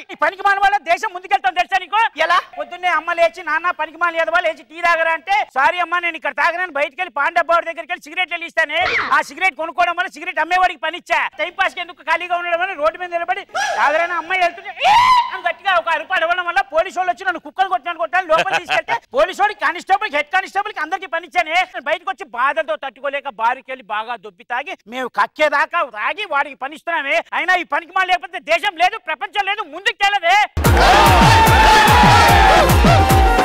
ఈ పనికి మాల వల్ల దేశం ముందుకెళ్తాం తెలుసా నీకు? ఎలా? పొద్దున్నే అమ్మ లేచి నాన్న పనికి మాల ఎదవా లేచి టీ తాగరా అంటే సారీ అమ్మా నేను ఇక్కడ తాగనని బయటికి వెళ్ళి పాండబ్బాడి దగ్గరికి వెళ్ళి సిగరెట్ వెళ్ళి ఇస్తానే. ఆ సిగరెట్ కొనుక్కోవడం వల్ల సిగరెట్ అమ్మేవాడికి పని ఇచ్చా. టైం పాస్ కి ఎందుకు ఖాళీగా ఉండడం వల్ల రోడ్డు మీద నిలబడి తాగరని అమ్మాయి వెళ్తుంటే అని గట్టిగా ఒక రూపాయలు ఇవ్వడం వల్ల పోలీసు వాళ్ళు వచ్చి నన్ను కుక్కలు కొట్టాను లోపల తీసుకెళ్తే పోలీసు వాడికి కానిస్టేబుల్ హెడ్ కానిస్టేబుల్ కి అందరికి పని ఇచ్చానే. బయటకు వచ్చి బాధలతో తట్టుకోలేక బారికి వెళ్ళి బాగా దొబ్బి తాగి మేము కక్కేదాకా తాగి వాడికి పనిస్తున్నామే. అయినా ఈ పనికి మాల లేకపోతే దేశం లేదు ప్రపంచం లేదు ముందుకు తెలదే.